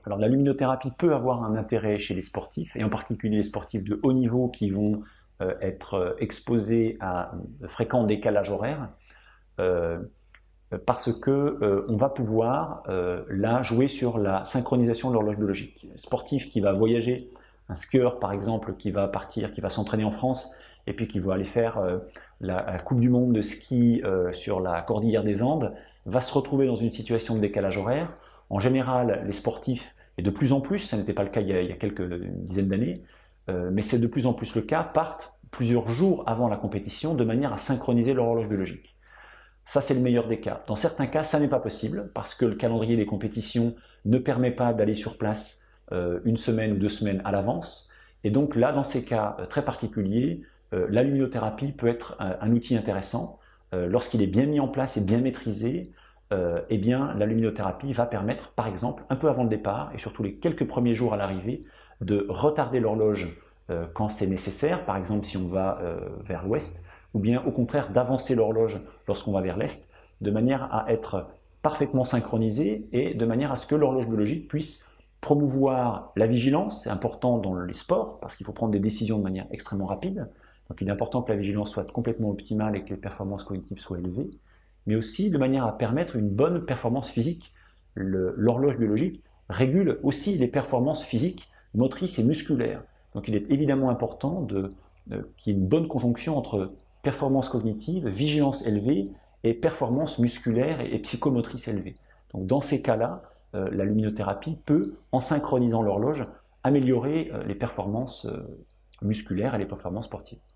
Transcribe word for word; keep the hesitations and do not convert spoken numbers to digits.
Alors la luminothérapie peut avoir un intérêt chez les sportifs, et en particulier les sportifs de haut niveau qui vont euh, être euh, exposés à de fréquents décalages horaires, euh, parce que euh, on va pouvoir euh, là jouer sur la synchronisation de l'horloge biologique. Un sportif qui va voyager, un skieur par exemple qui va partir, qui va s'entraîner en France et puis qui va aller faire euh, la, la Coupe du Monde de ski euh, sur la Cordillère des Andes, va se retrouver dans une situation de décalage horaire. En général, les sportifs, et de plus en plus, ça n'était pas le cas il y a, il y a quelques dizaines d'années, euh, mais c'est de plus en plus le cas, partent plusieurs jours avant la compétition de manière à synchroniser leur horloge biologique. Ça, c'est le meilleur des cas. Dans certains cas, ça n'est pas possible parce que le calendrier des compétitions ne permet pas d'aller sur place euh, une semaine ou deux semaines à l'avance. Et donc là, dans ces cas euh, très particuliers, euh, la luminothérapie peut être un, un outil intéressant. Euh, lorsqu'il est bien mis en place et bien maîtrisé, euh, eh bien, la luminothérapie va permettre, par exemple, un peu avant le départ et surtout les quelques premiers jours à l'arrivée, de retarder l'horloge euh, quand c'est nécessaire, par exemple si on va euh, vers l'ouest, ou bien au contraire d'avancer l'horloge lorsqu'on va vers l'est, de manière à être parfaitement synchronisée et de manière à ce que l'horloge biologique puisse promouvoir la vigilance. C'est important dans les sports parce qu'il faut prendre des décisions de manière extrêmement rapide. Donc il est important que la vigilance soit complètement optimale et que les performances cognitives soient élevées, mais aussi de manière à permettre une bonne performance physique. L'horloge biologique régule aussi les performances physiques, motrices et musculaires. Donc il est évidemment important de, de, qu'il y ait une bonne conjonction entre performance cognitive, vigilance élevée et performance musculaire et, et psychomotrice élevée. Donc dans ces cas-là, euh, la luminothérapie peut, en synchronisant l'horloge, améliorer euh, les performances euh, musculaires et les performances sportives.